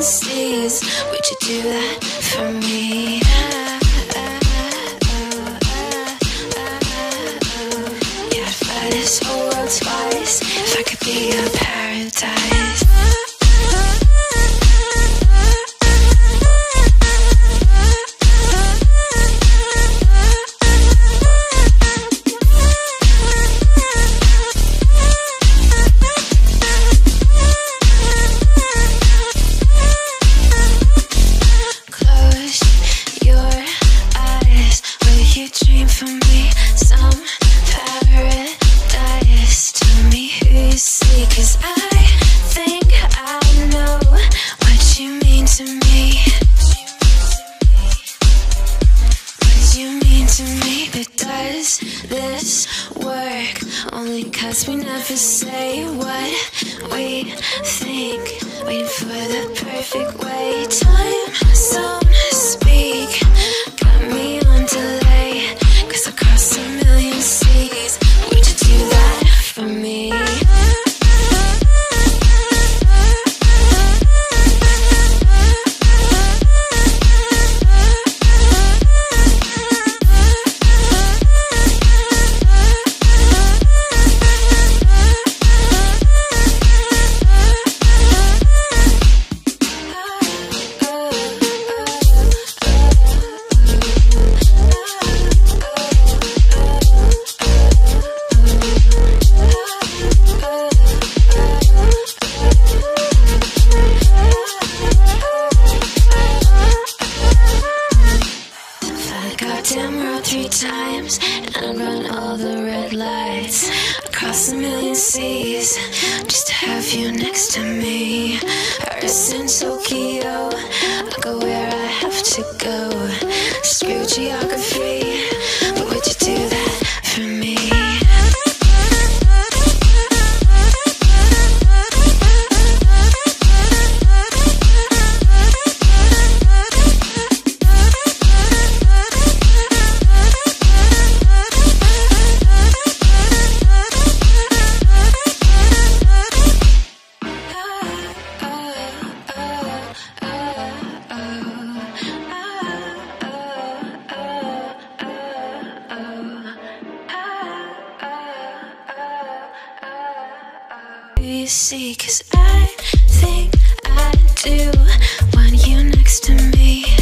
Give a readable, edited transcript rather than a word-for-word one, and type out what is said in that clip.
seas. Would you do that for me? Yeah, I'd fly this whole world twice if I could be your paradise. This work only 'cause we never say what we think, waiting for the perfect way. Time zone speak, got me on delay, 'cause I crossed a million seas. Would you do that for me? Goddamn world 3 times, and I'd run all the red lights across a million seas just to have you next to me. Paris and Tokyo, I'll go where I have to go. Screw geography, but would you do that for me? You see, 'cause I think I do want you next to me.